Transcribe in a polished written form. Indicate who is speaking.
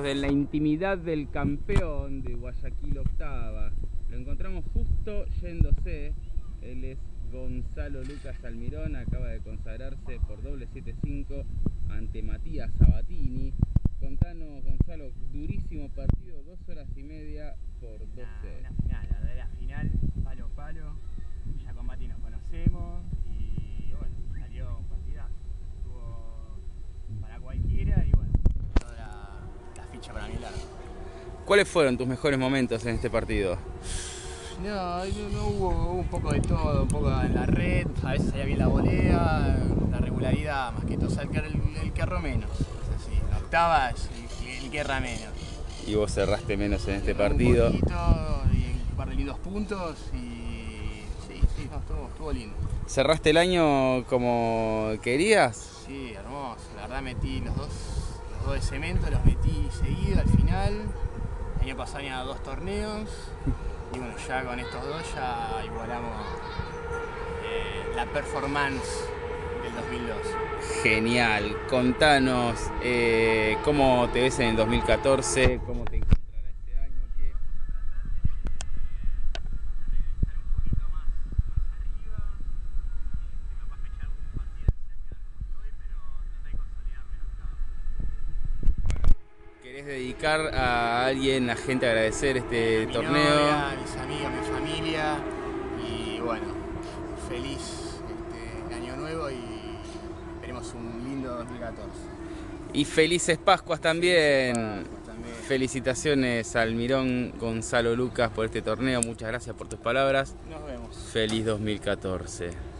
Speaker 1: en la intimidad del campeón de Guayaquil Octava. Lo encontramos justo yéndose. Él es Gonzalo Lucas Almirón, acaba de consagrarse por doble 7-5 ante Matías Sabatini. Contanos, Gonzalo, durísimo partido, 2 horas y media por 12.
Speaker 2: Una final, la verdadera final, palo a palo. Ya con Mati nos conocemos y bueno, salió un partidazo. Estuvo para cualquiera y bueno, toda la ficha para mi lado.
Speaker 1: ¿Cuáles fueron tus mejores momentos en este partido?
Speaker 2: No hubo un poco de todo, un poco en la red, a veces salía bien la volea, la regularidad, más que todo, o sea, el que erró menos, es así, la octava es el que erra menos.
Speaker 1: Y vos cerraste menos en este
Speaker 2: Un
Speaker 1: partido.
Speaker 2: poquito, y un par de lindos puntos y sí, no, estuvo lindo.
Speaker 1: ¿Cerraste el año como querías?
Speaker 2: Sí, hermoso, la verdad metí los dos de cemento, los metí seguido al final. El año pasado había 2 torneos y bueno, ya con estos 2 ya igualamos la performance del 2002.
Speaker 1: Genial, contanos cómo te ves en el 2014, cómo te encontrarás este año, qué... ¿Querés dedicar a alguien, a gente, a agradecer este torneo?
Speaker 2: Novia, a mis amigos, a mi familia y bueno, feliz año nuevo y esperemos un lindo 2014.
Speaker 1: Y felices Pascuas también.
Speaker 2: Pascuas también.
Speaker 1: Felicitaciones al Almirón Gonzalo Lucas por este torneo, muchas gracias por tus palabras.
Speaker 2: Nos vemos.
Speaker 1: Feliz 2014.